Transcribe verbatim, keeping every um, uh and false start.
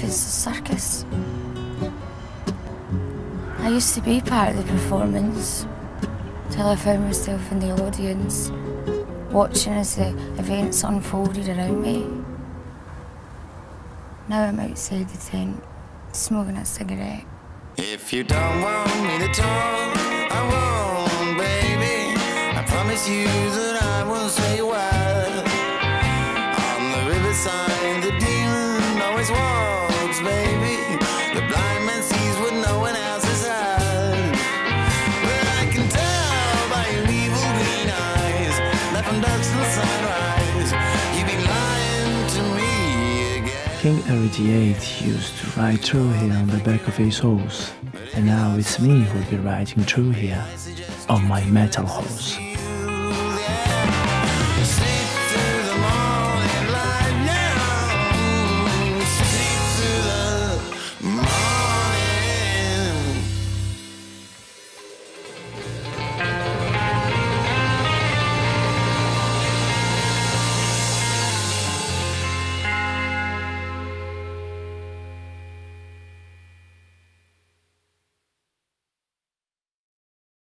life is a circus. I used to be part of the performance, till I found myself in the audience, watching as the events unfolded around me. Now I'm outside the tent, smoking a cigarette. If you don't want me to talk, I won't, baby. I promise you that I won't say a word. On the riverside, the demon always walks, baby. The blind man sees what no one else has heard. But I can tell by your evil green eyes that from dusk till sunrise, you've been lying to me again. King eighty-eight used to write True Here on the back of his horse, and now it's me who'll be writing True Here on my metal horse.